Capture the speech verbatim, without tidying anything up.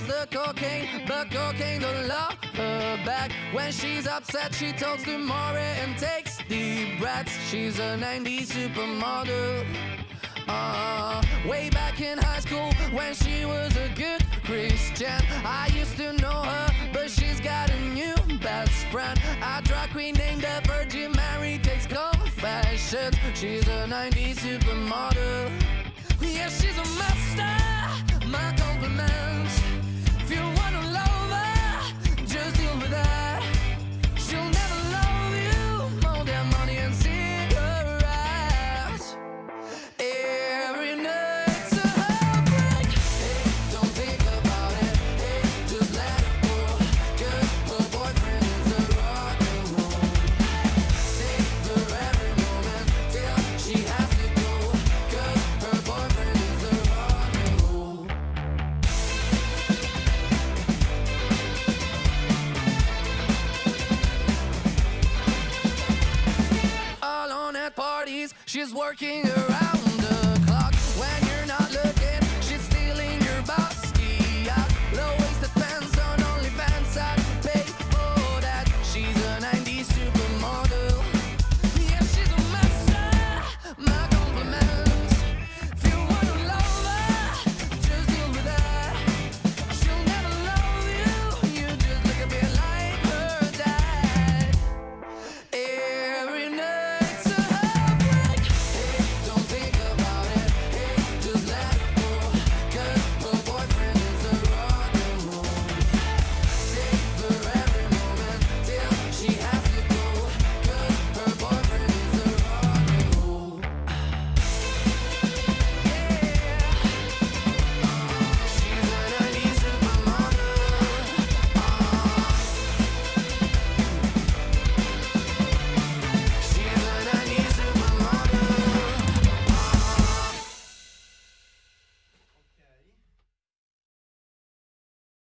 the cocaine, but cocaine don't love her back. When she's upset, she talks to Maury and takes deep breaths. She's a nineties supermodel. Uh, way back in high school when she was a good Christian, I used to know her, but she's got a new best friend. A drag queen named the Virgin Mary takes confessions. She's a nineties supermodel. Yeah, she's a master. My compliments. If you wanna love her, just deal with that. She'll never love you more than money and cigarettes. Every night's a heartbreak. Hey, don't think about it. Hey, just let it go. 'Cause her boyfriend is a rock and roll. Savor every moment till she has to go. 'Cause her boyfriend is a rock and roll. Alone at parties, she's working around.